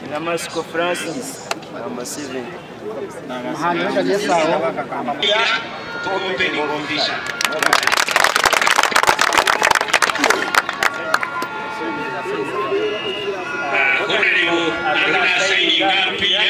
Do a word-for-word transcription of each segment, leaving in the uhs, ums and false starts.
Namasiko Francis number seven. Mahali wenda jesawo open competition. Honorable Anna Saini Ngampia.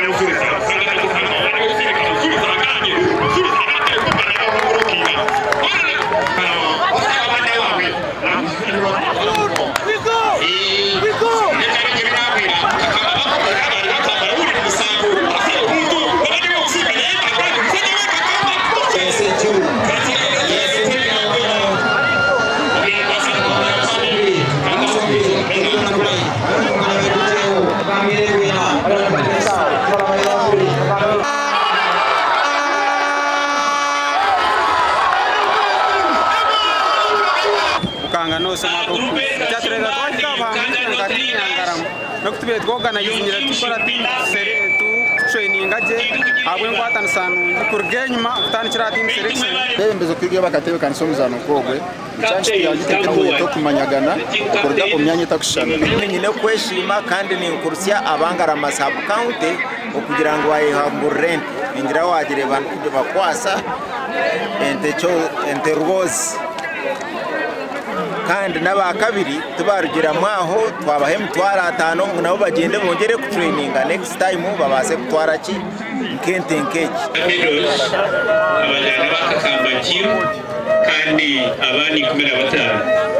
Kangano sama ko jatrega ko ka ba ngati nyangaram nokutube organize tukora team sere tu training aje abwe ngwatan sanu kurgenyuma utanchira team selection bembezo kwige bakatebe kansomza nokogwe chanchi ya gitekewe to kumanyagana kurga ko myanya takushana Nyine kweshima kandi ni nkurusya abangara masab county okugira ngo ayihambure ingira wagire bantu kuje bakwasa ente cyo ente rwose kandi naba kabiri tubarugira mwaho twabahe mutwara atano nabo bagende bongere ku training next time babase kutwara ki nkente nkeji abajana bakakamba kiyo kandi abani kumira batanu